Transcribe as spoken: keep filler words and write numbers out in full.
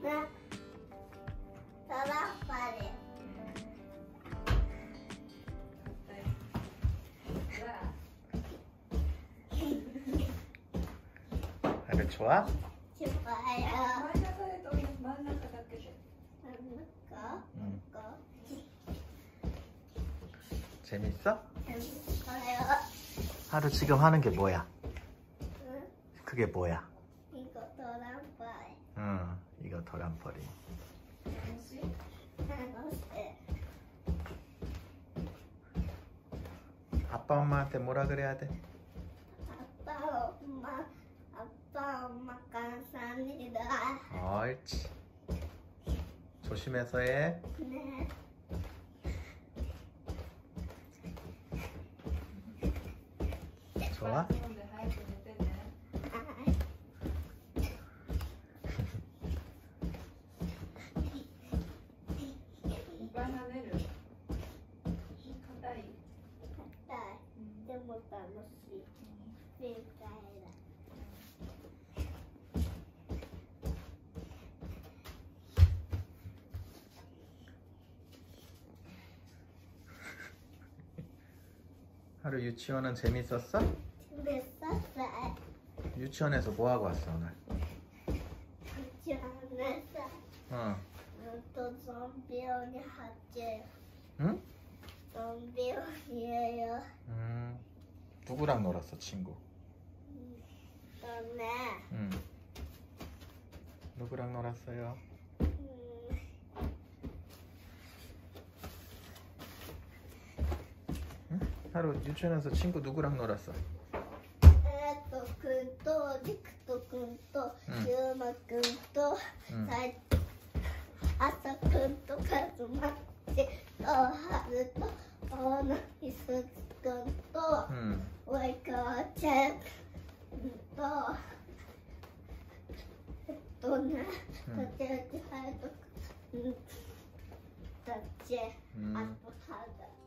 나 사랑빨이. 하루 좋아? 좋아요. 응. 재밌어? 재밌어요. 하루 지금 하는 게 뭐야? 응? 그게 뭐야? 이거 사랑빨. 응, 이거 도란벌이. 하나씩. 아빠 엄마한테 뭐라 그래야 돼? 아빠, 엄마, 아빠, 엄마 감사합니다. 옳지. 조심해서 해. 네. 좋아? 하루 유치원은 재밌었어? 재밌었어요. 유치원에서 뭐 하고 왔어 오늘? 유치원에서 어. 또 좀비원이 하지. 응? 좀비원이에요. 음. 누구랑 놀았어 친구? 너네. 응. 누구랑 놀았어요? 음, 응? 하루 유치원에서 친구 누구랑 놀았어? 에또 근또 니크또 근또 응. 유마 근또 응. 살 아싸 근또 가슴한테 또 하루 또 어느 있을 근또 응. 왜그제 또 또는 그때 할도 같이 음. 아또 하다.